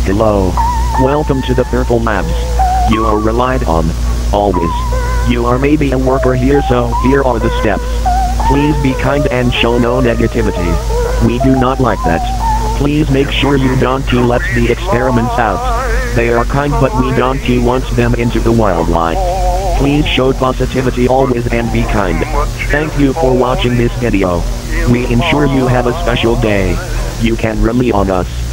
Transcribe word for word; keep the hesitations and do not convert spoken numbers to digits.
Hello. Welcome to the Purple Labs. You are relied on. Always. You are maybe a worker here, so here are the steps. Please be kind and show no negativity. We do not like that. Please make sure you don't let the experiments out. They are kind, but we don't want them into the wildlife. Please show positivity always and be kind. Thank you for watching this video. We ensure you have a special day. You can rely on us.